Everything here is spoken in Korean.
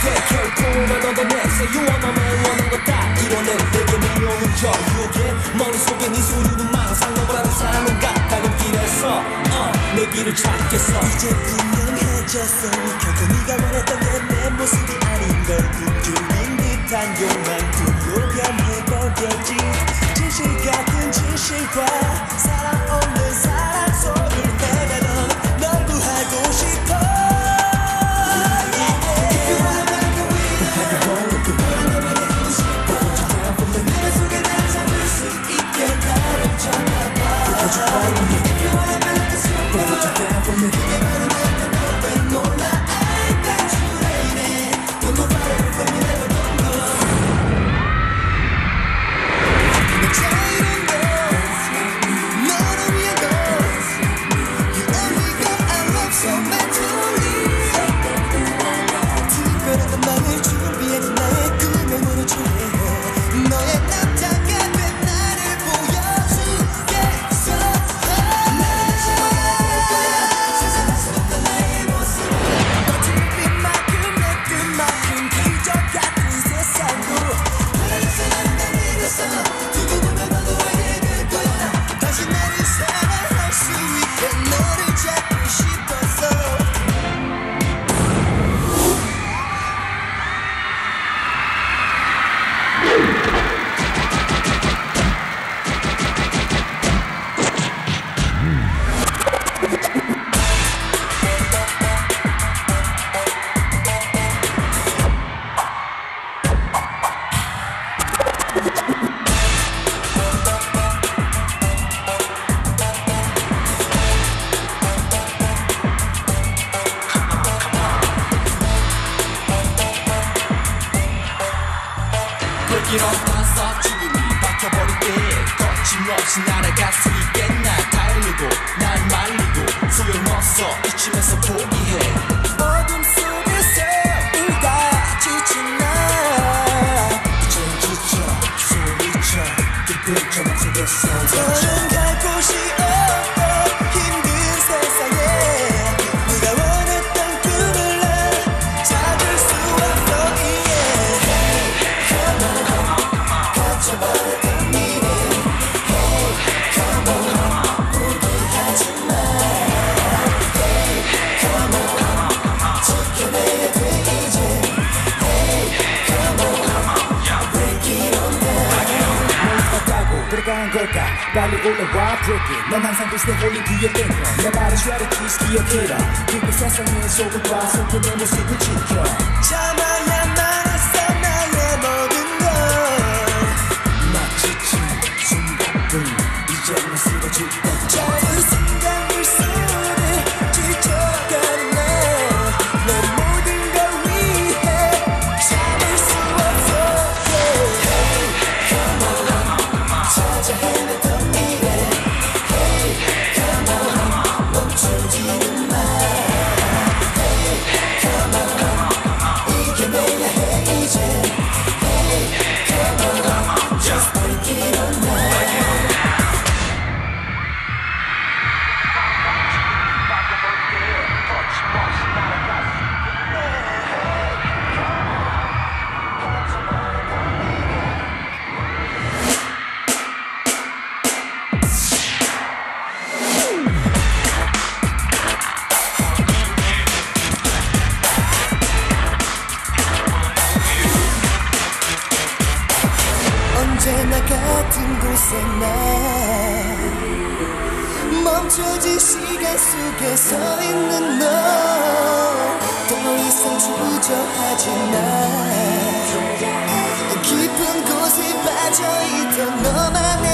돼. 결국은 너도 내세 유언하면 원한 거 다 이뤄내. 내게 밀려오는 저 유혹에 머릿속에 네 소리는 망상을 하는 사람은 가까운 길에서 내 길을 찾겠어. 이제 분명해졌어. 결국 네가 원했던 게 내 모습이 아닌 걸 꿈꾸는 듯한 욕망도 변해버렸지. 진실 같은 진실과 사랑 없는 사랑 속을 헤매던 널 구하고 싶어. 내 속에 날 잡을 수 있게 나를 잡아봐. 일어나서 죽음이 박혀버릴게. 거침없이 날아갈 수 있겠나. 달리고 날 말리고 소용없어. 이쯤에서 포기해. 어둠 속에서 울다 지친 나 이젠 지쳐 소리쳐 깊은 저녁 속에서 더는 갈 곳이 없고 힘든 세상에 네가 원했던 꿈을 난 찾을 수 없어. 갇혀버렸던 미래. Hey, come on, 포기하지 마. Hey, come on, 지켜내야 돼 이제. Hey, come on, break it on down. 뭘 타고 들어간 걸까. 빨리 올라와 break it. 넌 항상 그 스텝 올린 뒤에 땡겨. 내 말은 try to please 기억해라. 그게 세상의 속을 봐. 속에 내 모습을 지켜. 참아야만 했어 나의 모든 걸. 막 지친 순간뿐 이제는 쓰러질 것. 작은 순간 물속에 지쳐가는 내 모든 걸 위해 참을 수 없어. Hey, come on, 찾아 헤맸던 미래. Hey, come on, 멈추지는 마. Hey, come on, 이겨내야 해 이제. Hey, come on, just break it on now. 언제나 같은 곳에 나 멈춰진 시간 속에 서 있는 너. 더 이상 주저하지 마. 깊은 곳에 빠져있던 너만의